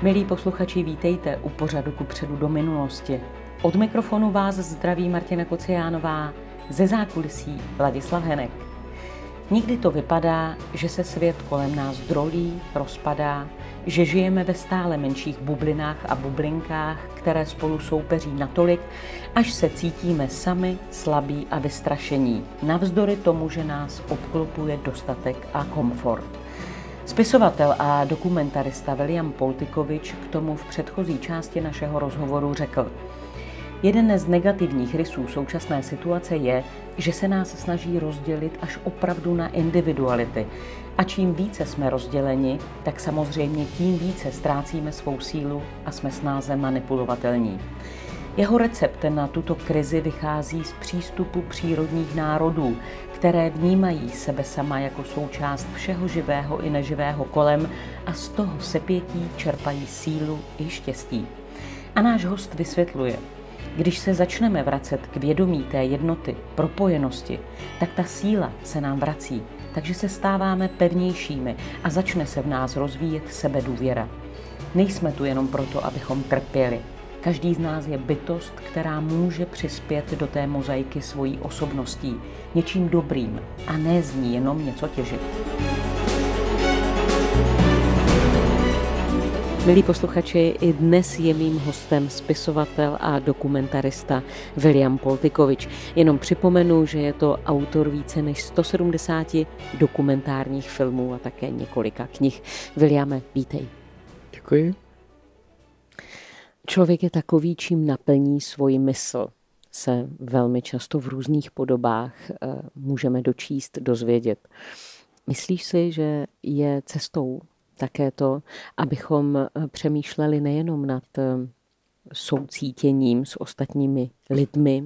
Milí posluchači, vítejte u pořadu Kupředu do minulosti. Od mikrofonu vás zdraví Martina Kociánová, ze zákulisí Ladislav Henek. Někdy to vypadá, že se svět kolem nás drolí, rozpadá, že žijeme ve stále menších bublinách a bublinkách, které spolu soupeří natolik, až se cítíme sami, slabí a vystrašení, navzdory tomu, že nás obklopuje dostatek a komfort. Spisovatel a dokumentarista William Poltikovič k tomu v předchozí části našeho rozhovoru řekl: jeden z negativních rysů současné situace je, že se nás snaží rozdělit až opravdu na individuality. A čím více jsme rozděleni, tak samozřejmě tím více ztrácíme svou sílu a jsme snáze manipulovatelní. Jeho recept na tuto krizi vychází z přístupu přírodních národů, které vnímají sebe sama jako součást všeho živého i neživého kolem a z toho sepětí čerpají sílu i štěstí. A náš host vysvětluje: když se začneme vracet k vědomí té jednoty, propojenosti, tak ta síla se nám vrací, takže se stáváme pevnějšími a začne se v nás rozvíjet sebedůvěra. Nejsme tu jenom proto, abychom trpěli. Každý z nás je bytost, která může přispět do té mozaiky svojí osobností, něčím dobrým a ne z ní jenom něco těžit. Milí posluchači, i dnes je mým hostem spisovatel a dokumentarista William Poltikovič. Jenom připomenu, že je to autor více než 170 dokumentárních filmů a také několika knih. Williame, vítej. Děkuji. Člověk je takový, čím naplní svoji mysl, se velmi často v různých podobách můžeme dočíst, dozvědět. Myslíš si, že je cestou také to, abychom přemýšleli nejenom nad soucítěním s ostatními lidmi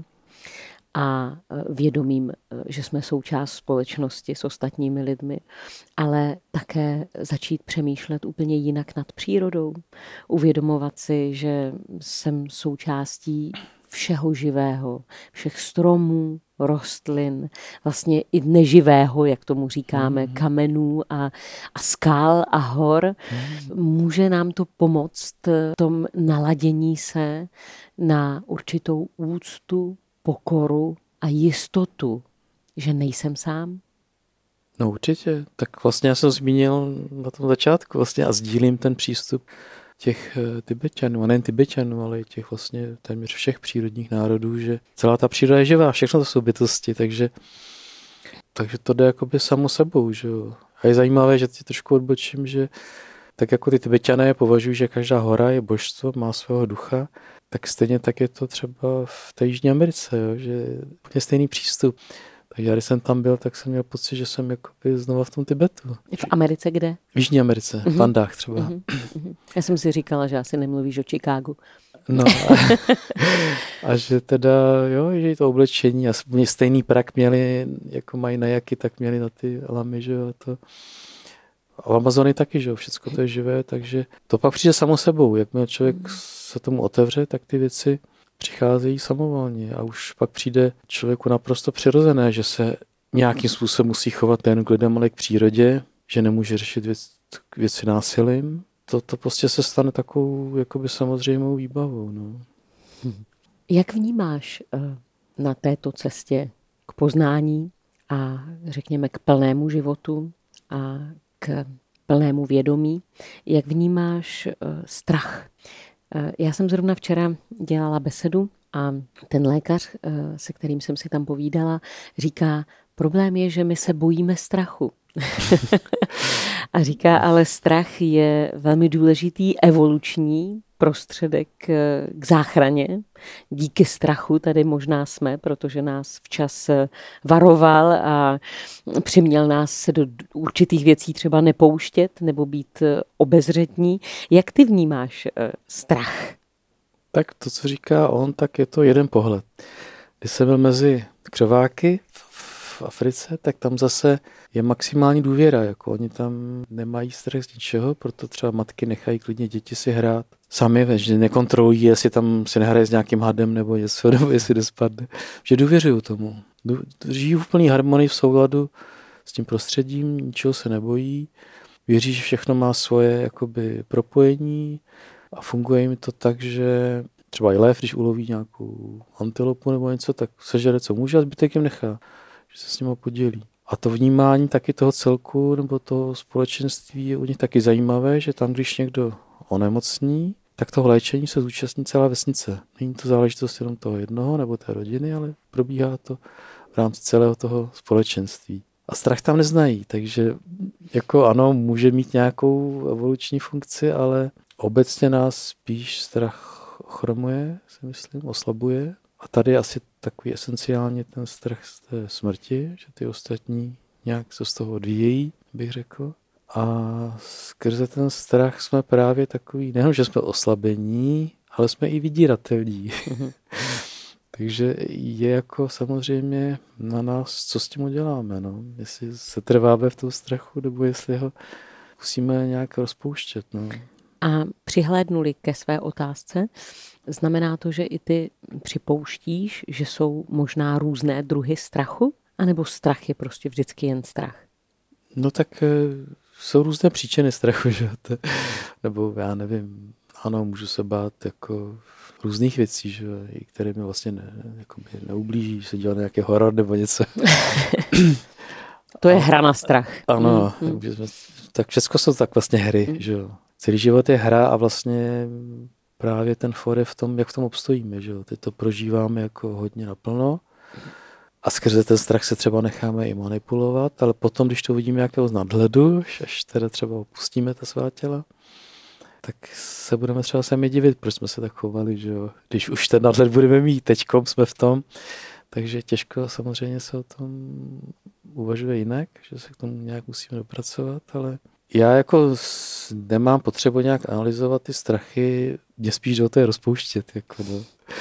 a vědomím, že jsme součást společnosti s ostatními lidmi, ale také začít přemýšlet úplně jinak nad přírodou, uvědomovat si, že jsem součástí všeho živého, všech stromů, rostlin, vlastně i neživého, jak tomu říkáme, kamenů a skál a hor. Může nám to pomoct v tom naladění se na určitou úctu, pokoru a jistotu, že nejsem sám? No určitě. Tak vlastně já jsem zmínil na tom začátku vlastně a sdílím ten přístup těch Tibeťanů, a nejen Tibeťanů, ale i těch vlastně téměř všech přírodních národů, že celá ta příroda je živá, všechno to jsou bytosti, takže to jde jakoby samo sebou, že jo. A je zajímavé, že ti trošku odbočím, že tak jako ty Tibeťané považují, že každá hora je božstvo, má svého ducha, tak stejně tak je to třeba v té Jižní Americe, jo, že je úplně stejný přístup. Takže já, když jsem tam byl, tak jsem měl pocit, že jsem jakoby znova v tom Tibetu. V Americe kde? V Jižní Americe, v Andách třeba. Já jsem si říkala, že asi nemluvíš o Chicagu. No a že teda, jo, že to oblečení a stejný prak měli, jako mají na jaky, tak měli na ty lamy, že jo, to. A v Amazonii taky, že jo, všecko to je živé, takže to pak přijde samo sebou. Jakmile člověk se tomu otevře, tak ty věci přicházejí samovolně a už pak přijde člověku naprosto přirozené, že se nějakým způsobem musí chovat nejen k lidem, ale k přírodě, že nemůže řešit věci násilím. To prostě se stane takovou jakoby samozřejmou výbavou. No. Jak vnímáš na této cestě k poznání a řekněme k plnému životu a k plnému vědomí, jak vnímáš strach? Já jsem zrovna včera dělala besedu a ten lékař, se kterým jsem si tam povídala, říká, problém je, že my se bojíme strachu. A říká, ale strach je velmi důležitý evoluční prostředek k záchraně. Díky strachu tady možná jsme, protože nás včas varoval a přiměl nás se do určitých věcí třeba nepouštět nebo být obezřetní. Jak ty vnímáš strach? Tak to, co říká on, tak je to jeden pohled. Když jsem byl mezi křováky v Africe, tak tam zase je maximální důvěra. Jako oni tam nemají strach z ničeho, proto třeba matky nechají klidně děti si hrát sami, že nekontrolují, jestli tam si nehraje s nějakým hadem nebo něco, nebo jestli nespadne. Že důvěřují tomu. Žijí v plný harmonii, v souladu s tím prostředím, ničeho se nebojí. věří, že všechno má svoje jakoby propojení a funguje jim to tak, že třeba i lev, když uloví nějakou antilopu nebo něco, tak sežere, co může a zbytek jim nechá, že se s nimi podělí. A to vnímání taky toho celku nebo toho společenství je u nich taky zajímavé, že tam, když někdo onemocní, tak toho léčení se zúčastní celá vesnice. Není to záležitost jenom toho jednoho nebo té rodiny, ale probíhá to v rámci celého toho společenství. A strach tam neznají, takže jako ano, může mít nějakou evoluční funkci, ale obecně nás spíš strach ochromuje, si myslím, oslabuje. A tady je asi takový esenciálně ten strach z té smrti, že ty ostatní nějak se z toho odvíjejí, bych řekl. A skrze ten strach jsme právě takový, nejenom, že jsme oslabení, ale jsme i vydíratelní. Takže je jako samozřejmě na nás, co s tím uděláme. No? Jestli se trváme v tom strachu, nebo jestli ho musíme nějak rozpouštět. No. A přihlédnuli ke své otázce, znamená to, že i ty připouštíš, že jsou možná různé druhy strachu? A nebo strach je prostě vždycky jen strach? No tak jsou různé příčiny strachu, že? Nebo já nevím, ano, můžu se bát jako různých věcí, že? Které mi vlastně neublíží, že se dělá nějaký horor nebo něco. To je hra na strach. Ano, tak všechno jsou tak vlastně hry, že jo. Celý život je hra a vlastně právě ten for je v tom, jak v tom obstojíme, že jo. Teď to prožíváme jako hodně naplno a skrze ten strach se třeba necháme i manipulovat, ale potom, když to vidíme nějakého z nadhledu, až teda třeba opustíme ta svá těla, tak se budeme třeba sami divit, proč jsme se tak chovali, že jo. Když už ten nadhled budeme mít, teďkom jsme v tom, takže těžko samozřejmě se o tom uvažuje jinak, že se k tomu nějak musíme dopracovat, ale já jako nemám potřebu nějak analyzovat ty strachy, mě spíš do toho rozpouštět. Jako no.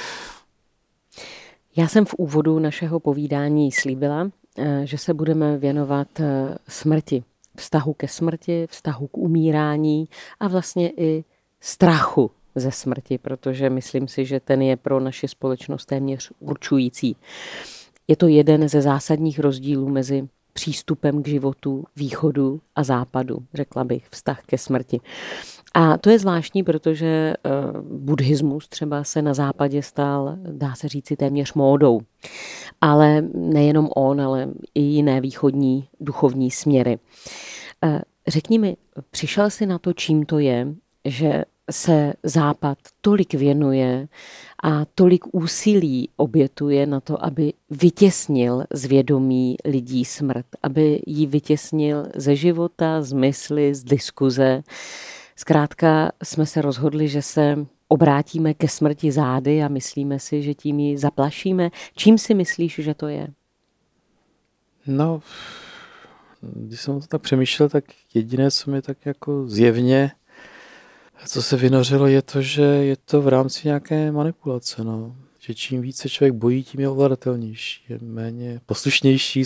Já jsem v úvodu našeho povídání slíbila, že se budeme věnovat smrti, vztahu ke smrti, vztahu k umírání a vlastně i strachu ze smrti, protože myslím si, že ten je pro naši společnost téměř určující. Je to jeden ze zásadních rozdílů mezi přístupem k životu východu a západu, řekla bych, vztah ke smrti. A to je zvláštní, protože buddhismus třeba se na západě stal, dá se říci, téměř módou. Ale nejenom on, ale i jiné východní duchovní směry. Řekni mi, přišel jsi na to, čím to je, že se Západ tolik věnuje a tolik úsilí obětuje na to, aby vytěsnil z vědomí lidí smrt, aby ji vytěsnil ze života, z mysli, z diskuze. Zkrátka jsme se rozhodli, že se obrátíme ke smrti zády a myslíme si, že tím ji zaplašíme. Čím si myslíš, že to je? No, když jsem to tak přemýšlel, tak jediné, co mi tak jako zjevně co se vynořilo, je to, že je to v rámci nějaké manipulace. No. Že čím více člověk bojí, tím je ovladatelnější. Je méně poslušnější,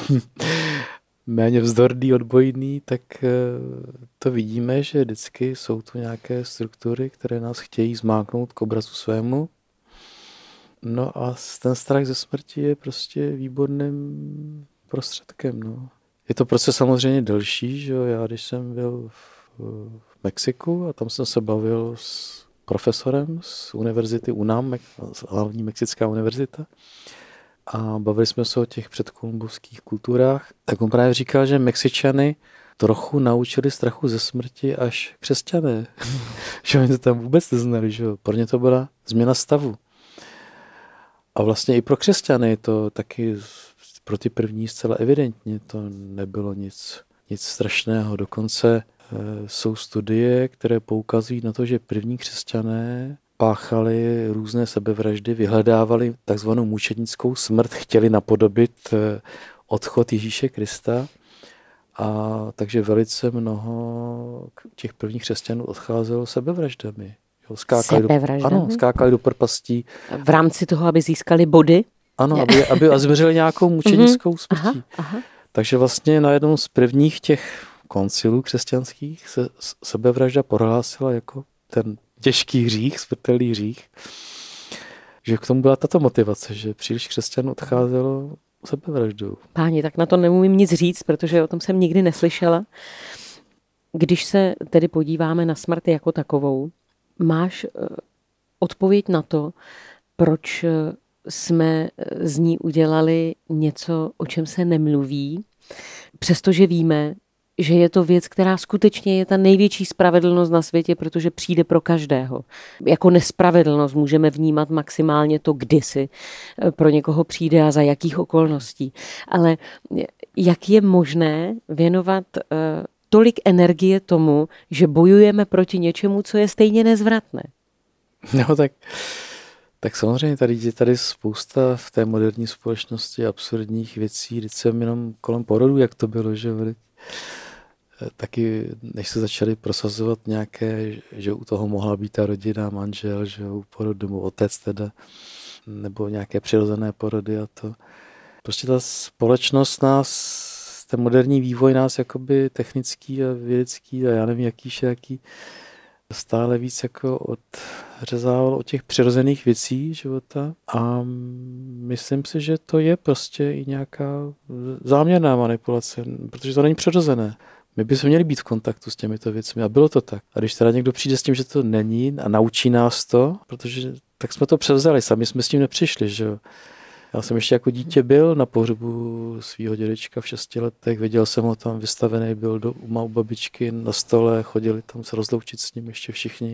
méně vzdorný, odbojný, tak to vidíme, že vždycky jsou tu nějaké struktury, které nás chtějí zmáknout k obrazu svému. No a ten strach ze smrti je prostě výborným prostředkem. No. Je to proces samozřejmě delší, že jo? Já když jsem byl v Mexiku a tam jsem se bavil s profesorem z univerzity UNAM, hlavní mexická univerzita, a bavili jsme se o těch předkolumbovských kulturách, tak on právě říkal, že Mexičany trochu naučili strachu ze smrti až křesťané. Že oni to tam vůbec neznali, že jo. Pro ně to byla změna stavu. A vlastně i pro křesťany to taky pro ty první zcela evidentně to nebylo nic strašného. Dokonce jsou studie, které poukazují na to, že první křesťané páchali různé sebevraždy, vyhledávali takzvanou mučednickou smrt, chtěli napodobit odchod Ježíše Krista. A takže velice mnoho těch prvních křesťanů odcházelo sebevraždami. Skákali do propastí. V rámci toho, aby získali body? Ano, aby zmiřili nějakou mučednickou smrtí. Aha. Takže vlastně na jednom z prvních těch koncilů křesťanských se sebevražda prohlásila jako ten těžký hřích, smrtelný hřích. Že k tomu byla tato motivace, že příliš křesťanů odcházelo sebevraždou. Páni, tak na to neumím nic říct, protože o tom jsem nikdy neslyšela. Když se tedy podíváme na smrt jako takovou, máš odpověď na to, proč jsme z ní udělali něco, o čem se nemluví, přestože víme, že je to věc, která skutečně je ta největší spravedlnost na světě, protože přijde pro každého. Jako nespravedlnost můžeme vnímat maximálně to, kdysi pro někoho přijde a za jakých okolností. Ale jak je možné věnovat tolik energie tomu, že bojujeme proti něčemu, co je stejně nezvratné? No tak samozřejmě tady spousta v té moderní společnosti absurdních věcí. Vždyť jsem jenom kolem porodu, jak to bylo, že taky, než se začali prosazovat nějaké, že u toho mohla být ta rodina, manžel, že u porodu, otec teda, nebo nějaké přirozené porody a to. Prostě ta společnost ten moderní vývoj nás jakoby technický a vědecký a já nevím jaký stále víc jako odřezával od těch přirozených věcí života a myslím si, že to je prostě i nějaká záměrná manipulace, protože to není přirozené. My bychom měli být v kontaktu s těmito věcmi a bylo to tak. A když teda někdo přijde s tím, že to není a naučí nás to, protože tak jsme to převzali, sami jsme s tím nepřišli, že jo. Já jsem ještě jako dítě byl na pohřbu svého dědečka v 6 letech, viděl jsem ho tam vystavený, byl u babičky na stole, chodili tam se rozloučit s ním ještě všichni.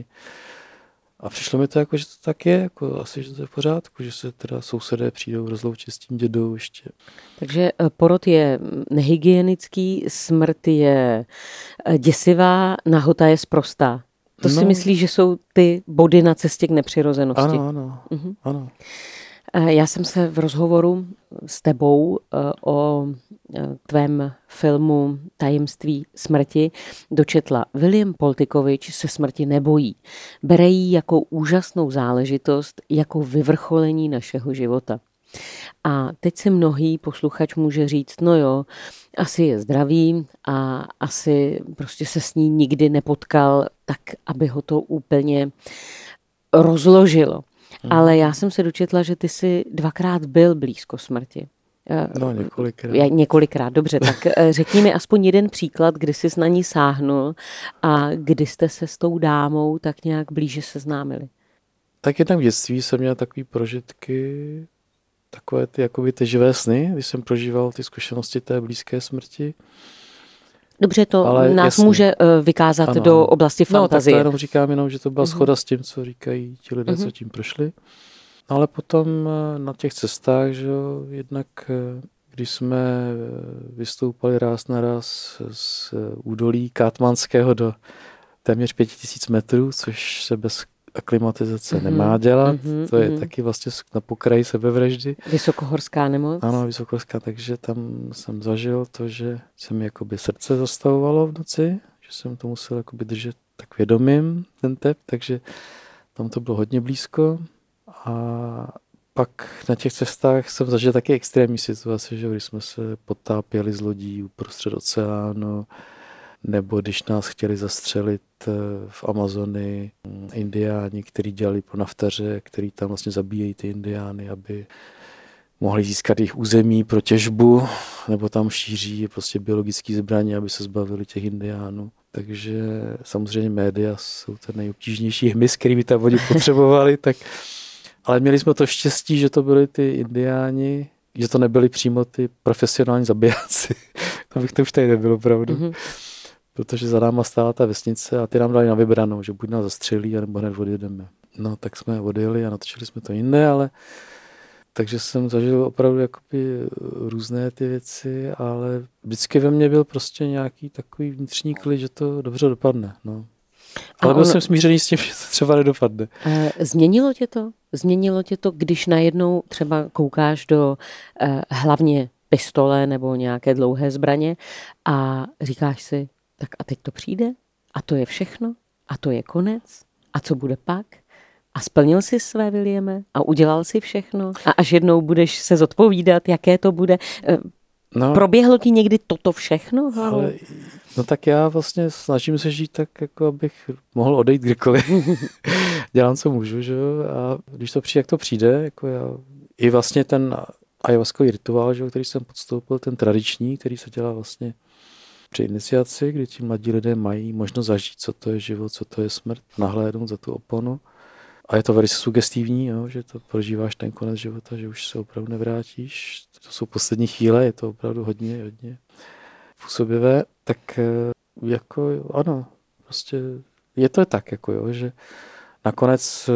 A přišlo mi to jako, že to tak je, jako asi, že to je v pořádku, že se teda sousedé přijdou rozloučit s tím dědou ještě. Takže porod je nehygienický, smrt je děsivá, nahota je sprostá. To si myslíš, že jsou ty body na cestě k nepřirozenosti? Ano. Já jsem se v rozhovoru s tebou o tvém filmu Tajemství smrti dočetla. William Poltikovič se smrti nebojí. Bere ji jako úžasnou záležitost, jako vyvrcholení našeho života. A teď si mnohý posluchač může říct, no jo, asi je zdravý a asi prostě se s ní nikdy nepotkal, tak aby ho to úplně rozložilo. Ale já jsem se dočetla, že ty jsi 2krát byl blízko smrti. No, několikrát. Několikrát, dobře. Tak řekni mi aspoň jeden příklad, kdy jsi na ní sáhnul a kdy jste se s tou dámou tak nějak blíže seznámili. Tak jednak v dětství jsem měl takové prožitky, takové ty živé sny, když jsem prožíval ty zkušenosti té blízké smrti. Dobře, to ale nás jasný. Může vykázat ano. Do oblasti fantazie. No, tak to jenom říkám, že to byla shoda s tím, co říkají ti lidé, co tím prošli. Ale potom na těch cestách, že jednak když jsme vystoupali ráz na ráz z údolí Katmanského do téměř 5000 metrů, což se bez aklimatizace nemá dělat. To je taky vlastně na pokraji sebevraždy. Vysokohorská nemoc? Ano, vysokohorská, takže tam jsem zažil to, že se mi jakoby srdce zastavovalo v noci, že jsem to musel jakoby držet tak vědomím, ten tep, takže tam to bylo hodně blízko. A pak na těch cestách jsem zažil taky extrémní situace, že když jsme se potápěli z lodí uprostřed oceánu, nebo když nás chtěli zastřelit v Amazonii indiáni, kteří dělali po naftaře, kteří tam vlastně zabíjejí ty indiány, aby mohli získat jejich území pro těžbu, nebo tam šíří prostě biologické zbraně, aby se zbavili těch indiánů. Takže samozřejmě média jsou ten nejobtížnější hmyz, který by tam oni potřebovali, tak ale měli jsme to štěstí, že to byli ty indiáni, že to nebyli přímo ty profesionální zabijáci. To bych to už tady nebylo, pravdu. Protože za náma stála ta vesnice a ty nám dali na vybranou, že buď nás zastřelí, nebo hned odjedeme. No tak jsme odjeli a natočili jsme to jinde, ale takže jsem zažil opravdu jakoby různé ty věci, ale vždycky ve mně byl prostě nějaký takový vnitřní klid, že to dobře dopadne. No. Ale byl jsem smířený s tím, že to třeba nedopadne. Změnilo tě to? Změnilo tě to, když najednou třeba koukáš do hlavně pistole nebo nějaké dlouhé zbraně a říkáš si, tak a teď to přijde? A to je všechno? A to je konec? A co bude pak? A splnil jsi své, Williame? A udělal jsi všechno? A až jednou budeš se zodpovídat, jaké to bude? No, proběhlo ti někdy toto všechno? Ale, no tak já vlastně snažím se žít tak, jako abych mohl odejít kdykoliv. Dělám, co můžu, že jo? A když to přijde, jak to přijde, jako já, i vlastně ten ayahuaskový rituál, že jo, který jsem podstoupil, ten tradiční, který se dělá vlastně při iniciaci, kdy ti mladí lidé mají možnost zažít, co to je život, co to je smrt, nahlédnout za tu oponu. A je to velice sugestivní, jo, že to prožíváš ten konec života, že už se opravdu nevrátíš. To jsou poslední chvíle, je to opravdu hodně působivé. Tak jako ano, prostě je to tak, jako jo, že nakonec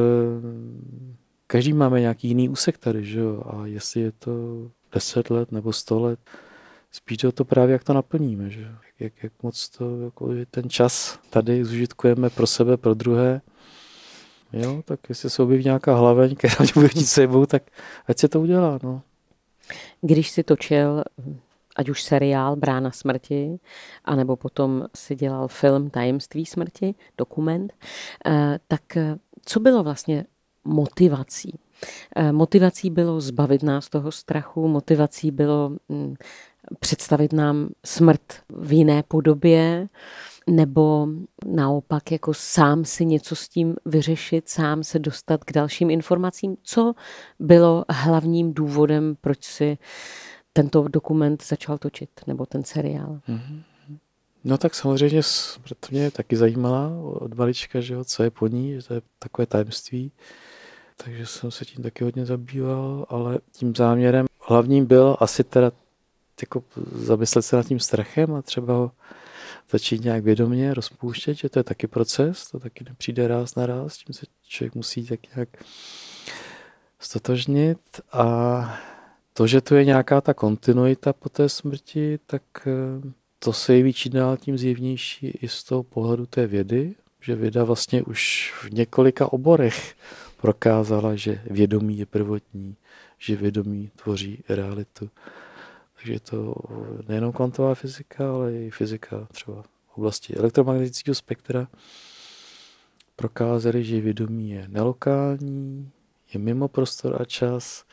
každý máme nějaký jiný úsek tady, že jo, a jestli je to 10 let nebo 100 let, spíš to právě jak to naplníme, že jo, jak moc to, jako ten čas tady zužitkujeme pro sebe, pro druhé. Jo, tak jestli se objeví nějaká hlaveň, která mě bude chtít sebou, tak ať se to udělá, no. Když si točil, ať už seriál Brána smrti, anebo potom si dělal film Tajemství smrti, dokument, tak co bylo vlastně motivací? Motivací bylo zbavit nás toho strachu, motivací bylo představit nám smrt v jiné podobě, nebo naopak jako sám si něco s tím vyřešit, sám se dostat k dalším informacím. Co bylo hlavním důvodem, proč si tento dokument začal točit, nebo ten seriál? No tak samozřejmě, to mě taky zajímala od malička, že jo, co je po ní, že to je takové tajemství. Takže jsem se tím taky hodně zabýval, ale tím záměrem hlavním byl asi teda jako zamyslet se nad tím strachem a třeba ho začít nějak vědomě rozpouštět, že to je taky proces, to taky nepřijde ráz na ráz, tím se člověk musí tak nějak stotožnit a to, že tu je nějaká ta kontinuita po té smrti, tak to se jeví čím dál tím zjevnější i z toho pohledu té vědy, že věda vlastně už v několika oborech prokázala, že vědomí je prvotní, že vědomí tvoří realitu. Takže je to nejenom kvantová fyzika, ale i fyzika třeba v oblasti elektromagnetického spektra prokázali, že vědomí je nelokální, je mimo prostor a čas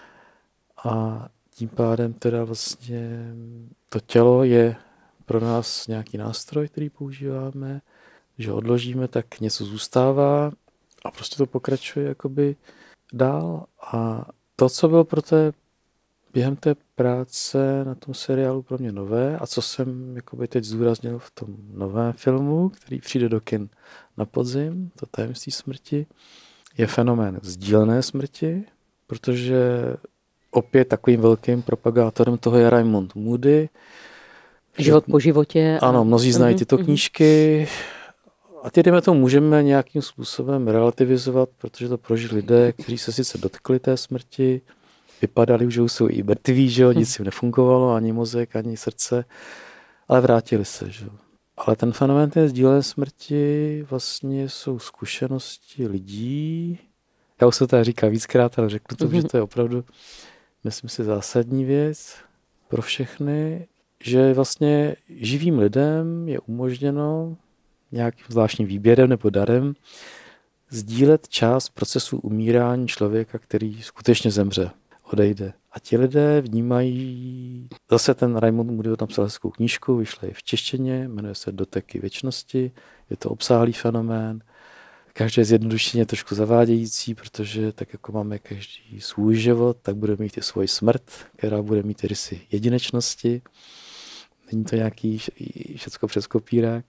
a tím pádem teda vlastně to tělo je pro nás nějaký nástroj, který používáme, že odložíme, tak něco zůstává a prostě to pokračuje jakoby dál a to, co bylo během té práce na tom seriálu pro mě nové a co jsem jakoby teď zdůraznil v tom novém filmu, který přijde do kin na podzim, to Tajemství smrti, je fenomén sdílené smrti, protože opět takovým velkým propagátorem toho je Raymond Moody. Život po životě. Ano, mnozí znají tyto knížky a ty jdeme to můžeme nějakým způsobem relativizovat, protože to prožili lidé, kteří se sice dotkli té smrti, vypadali, že už jsou i mrtví, že jo, nic jim nefungovalo, ani mozek, ani srdce, ale vrátili se, že jo. Ale ten fenomén té sdílené smrti vlastně jsou zkušenosti lidí. Já už se to říká víckrát, ale řeknu to, že to je opravdu, myslím si, zásadní věc pro všechny, že vlastně živým lidem je umožněno nějakým zvláštním výběrem nebo darem sdílet část procesu umírání člověka, který skutečně zemře, odejde. A ti lidé vnímají, zase ten Raymond Moody napsal hezkou knížku, vyšla je v češtině, jmenuje se Doteky věčnosti, je to obsáhlý fenomén. Každé zjednodušení je trošku zavádějící, protože tak jako máme každý svůj život, tak budeme mít i svoji smrt, která bude mít i rysy jedinečnosti. Není to nějaký všecko přes kopírák.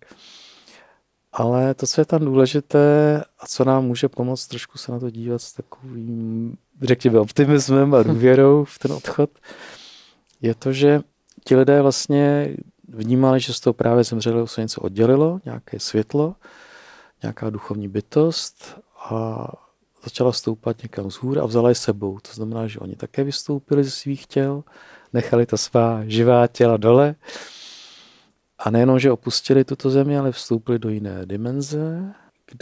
Ale to, co je tam důležité a co nám může pomoct trošku se na to dívat s takovým, řekněme, optimismem a důvěrou v ten odchod, je to, že ti lidé vlastně vnímali, že z toho právě zemřelého se něco oddělilo, nějaké světlo, nějaká duchovní bytost a začala stoupat někam vzhůr a vzala je sebou. To znamená, že oni také vystoupili ze svých těl, nechali ta svá živá těla dole a nejenom, že opustili tuto zemi, ale vstoupili do jiné dimenze,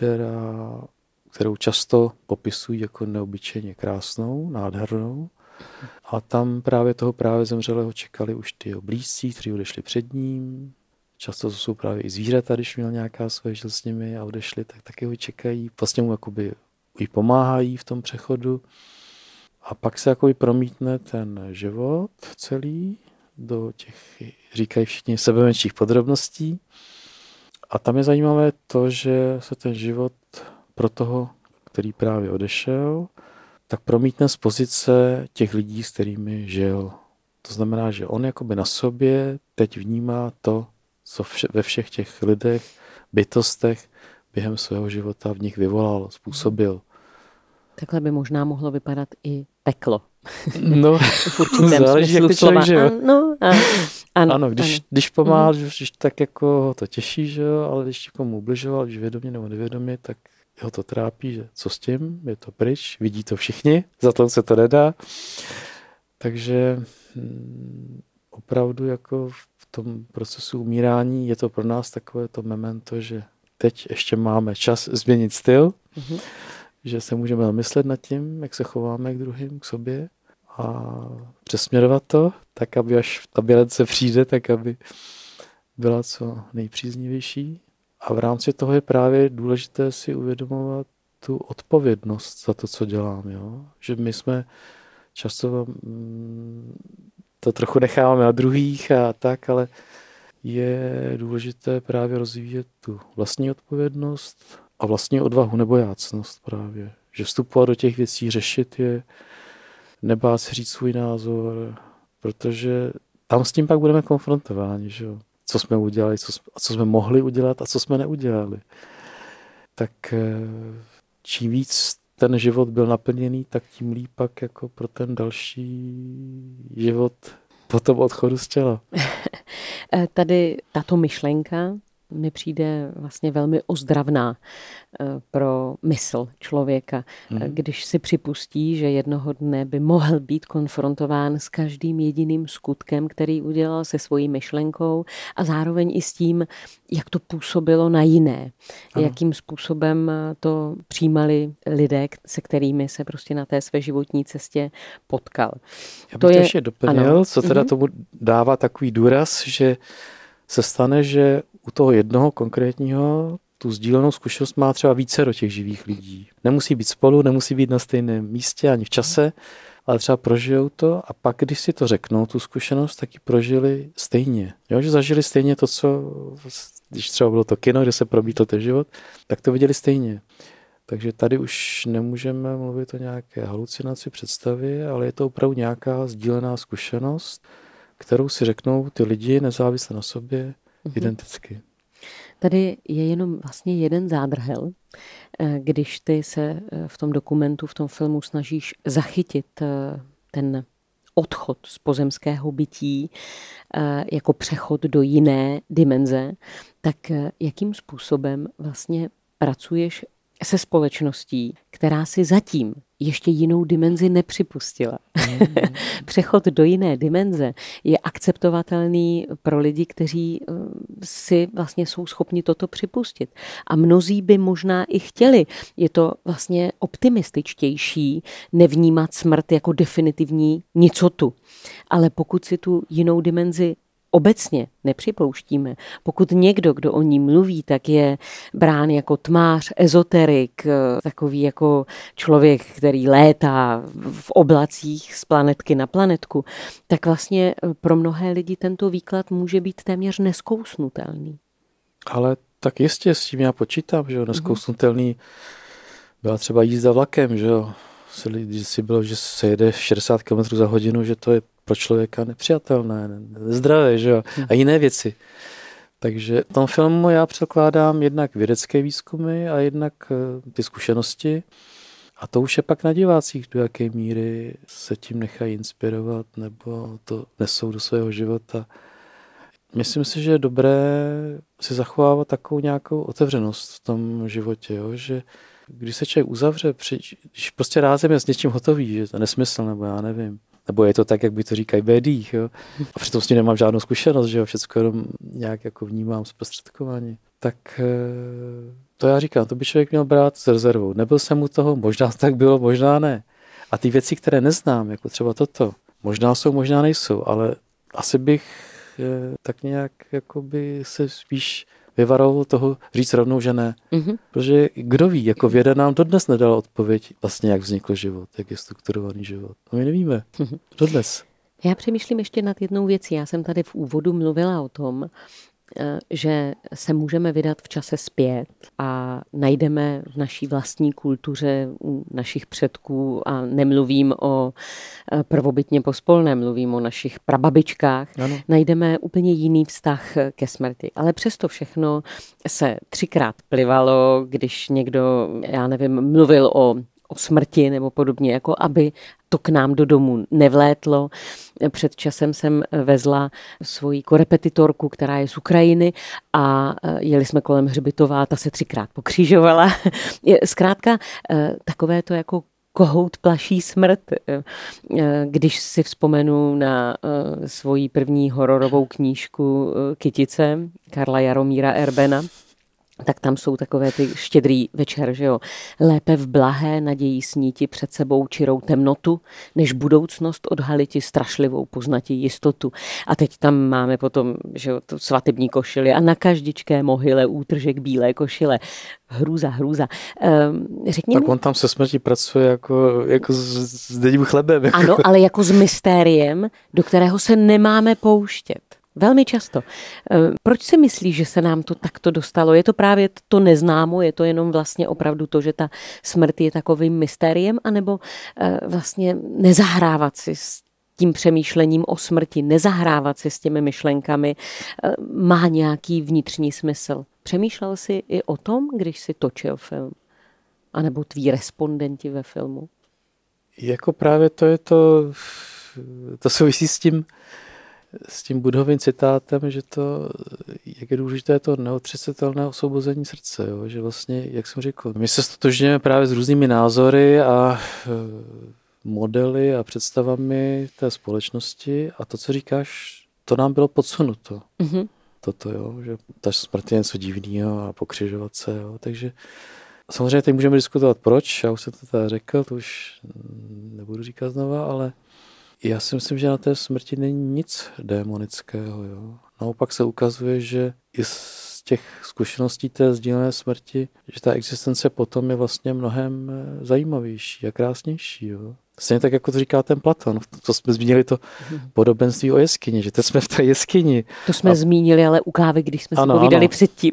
kterou často popisují jako neobyčejně krásnou, nádhernou. A tam právě toho právě zemřelého čekali už ty blízcí, kteří odešli před ním. Často to jsou právě i zvířata, když měl nějaká svoje žil s nimi a odešli, tak taky ho čekají. Vlastně mu jakoby i pomáhají v tom přechodu. A pak se jakoby promítne ten život celý do těch, říkají všichni, sebemenších podrobností. A tam je zajímavé to, že se ten život pro toho, který právě odešel, tak promítne z pozice těch lidí, s kterými žil. To znamená, že on jakoby na sobě teď vnímá to, co ve všech těch lidech, bytostech během svého života v nich vyvolal, způsobil. Takhle by možná mohlo vypadat i peklo. No, v určitém záleží, jak ty člověk, že jo? Ano, když pomáhal, když tak jako to těší, že jo, ale když někomu ubližoval, když vědomě nebo nevědomě, tak ho to trápí, že co s tím, je to pryč, vidí to všichni, za to se to nedá. Takže opravdu jako v tom procesu umírání je to pro nás takové to memento, že teď ještě máme čas změnit styl, že se můžeme zamyslet nad tím, jak se chováme k druhým, k sobě a přesměrovat to, tak aby až ta bilance přijde, tak aby byla co nejpříznivější. A v rámci toho je právě důležité si uvědomovat tu odpovědnost za to, co dělám. Jo? Že my jsme často to trochu necháváme na druhých a tak, ale je důležité právě rozvíjet tu vlastní odpovědnost a vlastní odvahu nebo jácnost právě. Že vstupovat do těch věcí, řešit je, nebát si říct svůj názor, protože tam s tím pak budeme konfrontováni, že jo? Co jsme udělali, co jsme mohli udělat a co jsme neudělali. Tak čím víc ten život byl naplněný, tak tím líp pak jako pro ten další život po tom odchodu z těla. Tady tato myšlenka mi přijde vlastně velmi ozdravná pro mysl člověka, když si připustí, že jednoho dne by mohl být konfrontován s každým jediným skutkem, který udělal se svojí myšlenkou a zároveň i s tím, jak to působilo na jiné. Ano. Jakým způsobem to přijímali lidé, se kterými se prostě na té své životní cestě potkal. Já bych to ještě doplnil, ano. Co teda tomu dává takový důraz, že se stane, že u toho jednoho konkrétního tu sdílenou zkušenost má třeba vícero těch živých lidí. Nemusí být spolu, nemusí být na stejném místě ani v čase, ale třeba prožijou to a pak, když si to řeknou, tu zkušenost, tak ji prožili stejně. Jo, že zažili stejně to, co, když třeba bylo to kino, kde se promítl ten život, tak to viděli stejně. Takže tady už nemůžeme mluvit o nějaké halucinaci, představy, ale je to opravdu nějaká sdílená zkušenost, kterou si řeknou ty lidi nezávisle na sobě identicky. Tady je jenom vlastně jeden zádrhel, když ty se v tom dokumentu, v tom filmu snažíš zachytit ten odchod z pozemského bytí jako přechod do jiné dimenze, tak jakým způsobem vlastně pracuješ se společností, která si zatím ještě jinou dimenzi nepřipustila. Přechod do jiné dimenze je akceptovatelný pro lidi, kteří si vlastně jsou schopni toto připustit. A mnozí by možná i chtěli. Je to vlastně optimističtější nevnímat smrt jako definitivní nicotu. Ale pokud si tu jinou dimenzi obecně nepřipouštíme. Pokud někdo, kdo o ní mluví, tak je brán jako tmář, ezoterik, takový jako člověk, který létá v oblacích z planetky na planetku, tak vlastně pro mnohé lidi tento výklad může být téměř neskousnutelný. Ale tak jistě s tím já počítám, že jo, neskousnutelný byla třeba jízda vlakem, že jo. Když si bylo, že se jede 60 km za hodinu, že to je pro člověka nepřijatelné, nezdravé, že jo, a jiné věci. Takže v tom filmu já překládám jednak vědecké výzkumy a jednak ty zkušenosti a to už je pak na divácích, do jaké míry se tím nechají inspirovat nebo to nesou do svého života. Myslím si, že je dobré si zachovávat takovou nějakou otevřenost v tom životě, jo? Že když se člověk uzavře, když prostě rázem je s něčím hotový, že to je nesmysl, nebo já nevím. Nebo je to tak, jak by to říkají v médiích, jo. A přitom s tím nemám žádnou zkušenost, že jo, všecko jenom nějak jako vnímám zprostředkovaně. Tak to já říkám, to by člověk měl brát s rezervou. Nebyl jsem u toho, možná tak bylo, možná ne. A ty věci, které neznám, jako třeba toto, možná jsou, možná nejsou, ale asi bych tak nějak jakoby se spíš vyvaroval toho říct rovnou, že ne. Protože kdo ví, jako věda nám dodnes nedala odpověď vlastně, jak vznikl život, jak je strukturovaný život. No my nevíme. Dodnes. Já přemýšlím ještě nad jednou věcí. Já jsem tady v úvodu mluvila o tom, že se můžeme vydat v čase zpět a najdeme v naší vlastní kultuře u našich předků, a nemluvím o prvobytně pospolném, mluvím o našich prababičkách, ano. Najdeme úplně jiný vztah ke smrti. Ale přesto všechno se 3krát plivalo, když někdo, já nevím, mluvil o smrti nebo podobně, jako aby to k nám do domu nevlétlo. Před časem jsem vezla svoji korepetitorku, která je z Ukrajiny, a jeli jsme kolem hřbitova, ta se 3krát pokřižovala. Zkrátka takové to jako kohout plaší smrt. Když si vzpomenu na svoji první hororovou knížku Kytice Karla Jaromíra Erbena, tak tam jsou takové ty štědrý večer, že jo. Lépe v blahé naději sníti před sebou čirou temnotu, než budoucnost odhaliti strašlivou poznati jistotu. A teď tam máme potom, že jo, to svatební košily a na každičké mohyle útržek bílé košile. Hrůza. Řekni tak mi... on tam se smrtí pracuje jako s denním chlebem. Jako. Ano, ale jako s mystériem, do kterého se nemáme pouštět. Velmi často. Proč si myslíš, že se nám to takto dostalo? Je to právě to neznámo? Je to jenom vlastně opravdu to, že ta smrt je takovým mystériem? Anebo vlastně nezahrávat si s tím přemýšlením o smrti, nezahrávat si s těmi myšlenkami má nějaký vnitřní smysl? Přemýšlel jsi i o tom, když jsi točil film? A nebo tví respondenti ve filmu? Jako právě to je to souvisí s tím Buddhovým citátem, že to, jak je důležité to neotřesitelné osvobození srdce, jo? Že vlastně, jak jsem řekl, my se stotožňujeme právě s různými názory a modely a představami té společnosti a to, co říkáš, to nám bylo podsunuto. Mm-hmm. Toto, jo? Že ta smrt je něco divného a pokřižovat se, jo? Takže samozřejmě teď můžeme diskutovat proč, já už jsem to teda řekl, to už nebudu říkat znova, ale já si myslím, že na té smrti není nic démonického. Jo. Naopak se ukazuje, že i z těch zkušeností té sdílené smrti, že ta existence potom je vlastně mnohem zajímavější a krásnější. Jo. Stejně tak, jako to říká ten Platon. To jsme zmínili to podobenství o jeskyni, že teď jsme v té jeskyni. To jsme zmínili, ale u kávy, když jsme si povídali předtím.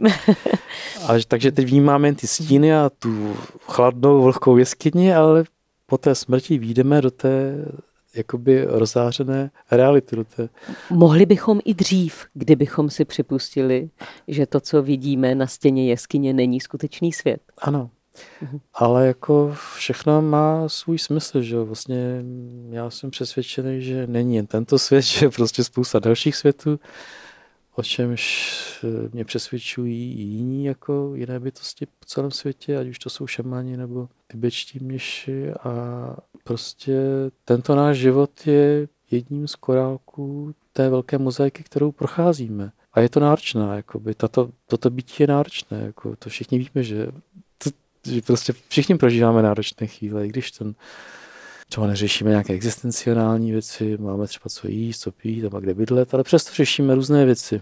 Takže teď vnímáme ty stíny a tu chladnou, vlhkou jeskyni, ale po té smrti vyjdeme do té jakoby rozzářené reality. Mohli bychom i dřív, kdybychom si připustili, že to, co vidíme na stěně jeskyně, není skutečný svět. Ano, ale jako všechno má svůj smysl, že vlastně já jsem přesvědčený, že není jen tento svět, že je prostě spousta dalších světů, o čemž mě přesvědčují i jiní, jako jiné bytosti po celém světě, ať už to jsou šamani nebo tibetští mniši a prostě tento náš život je jedním z korálků té velké mozaiky, kterou procházíme. A je to náročné, jakoby, toto bytí je náročné, jako, to všichni víme, že prostě všichni prožíváme náročné chvíle, i když třeba neřešíme nějaké existenciální věci, máme třeba co jíst, co pít a kde bydlet, ale přesto řešíme různé věci.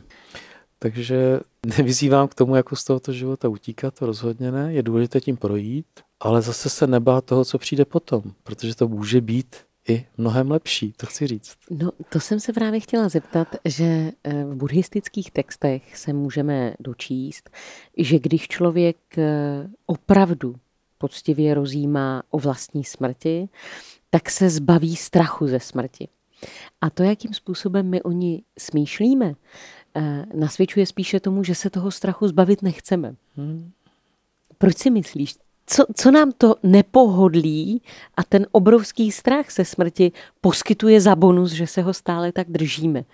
Takže nevyzývám k tomu, jako z tohoto života utíkat, to rozhodně ne, je důležité tím projít, ale zase se nebát toho, co přijde potom, protože to může být i mnohem lepší, to chci říct. No, to jsem se právě chtěla zeptat, že v buddhistických textech se můžeme dočíst, že když člověk opravdu poctivě rozjímá o vlastní smrti, tak se zbaví strachu ze smrti. A to, jakým způsobem my o ní smýšlíme, nasvědčuje spíše tomu, že se toho strachu zbavit nechceme. Proč si myslíš, co nám to nepohodlí a ten obrovský strach ze smrti poskytuje za bonus, že se ho stále tak držíme?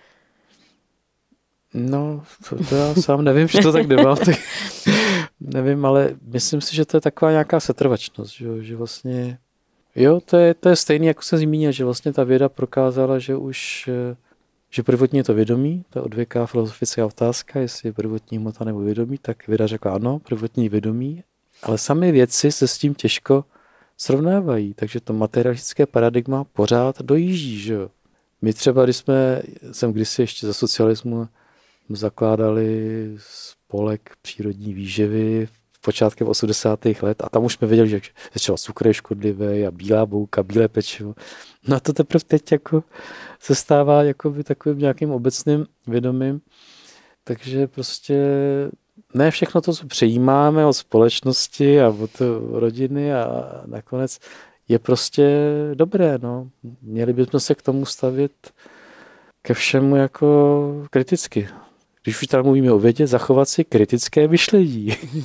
No, to já sám nevím, že to tak nemám. Nevím, ale myslím si, že to je taková nějaká setrvačnost, že vlastně, jo, to je stejný, jako jsem zmínil, že vlastně ta věda prokázala, že prvotní je to vědomí, ta odvěká filozofická otázka, jestli je prvotní hmota nebo vědomí, tak věda řekla ano, prvotní vědomí, ale sami vědci se s tím těžko srovnávají, takže to materialistické paradigma pořád dojíždí, že jo. My třeba, když jsem kdysi ještě za socialismu zakládali spolek přírodní výživy v počátkem 80. let a tam už jsme věděli, že třeba cukr je škodlivý a bílá bouka, bílé pečivo. No a to teprve teď jako se stává jakoby takovým nějakým obecným vědomím, Takže prostě ne všechno to, co přejímáme od společnosti a od rodiny a nakonec je prostě dobré. No. Měli bychom se k tomu stavět ke všemu jako kriticky. Když už tady mluvíme o vědě, zachovat si kritické myšlení.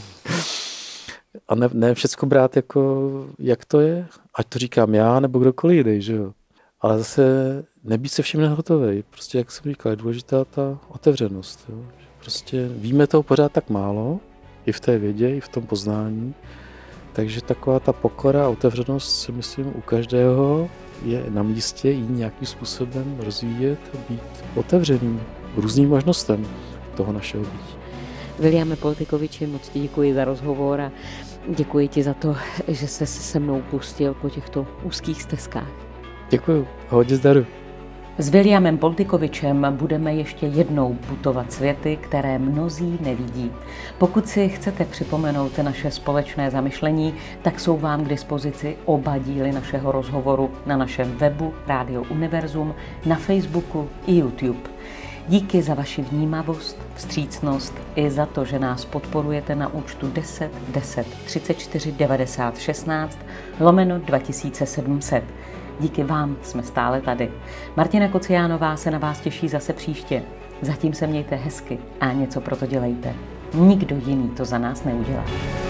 A ne všecko brát jako, jak to je, ať to říkám já, nebo kdokoliv jiný, že jo. Ale zase nebýt se vším nehotovej. Prostě, jak jsem říkal, je důležitá ta otevřenost. Jo. Prostě víme toho pořád tak málo, i v té vědě, i v tom poznání. Takže taková ta pokora a otevřenost, si myslím, u každého je na místě jí nějakým způsobem rozvíjet a být otevřený různým možnostem toho našeho bytí. Williame Poltykoviči, moc ti děkuji za rozhovor a děkuji ti za to, že jsi se mnou pustil po těchto úzkých stezkách. Děkuji, hodně zdaru. S Williamem Poltykovičem budeme ještě jednou putovat světy, které mnozí nevidí. Pokud si chcete připomenout naše společné zamyšlení, tak jsou vám k dispozici oba díly našeho rozhovoru na našem webu Radio Univerzum, na Facebooku i YouTube. Díky za vaši vnímavost, vstřícnost i za to, že nás podporujete na účtu 10 10 34 90 16 /2700. Díky vám jsme stále tady. Martina Kociánová se na vás těší zase příště. Zatím se mějte hezky a něco pro to dělejte. Nikdo jiný to za nás neudělá.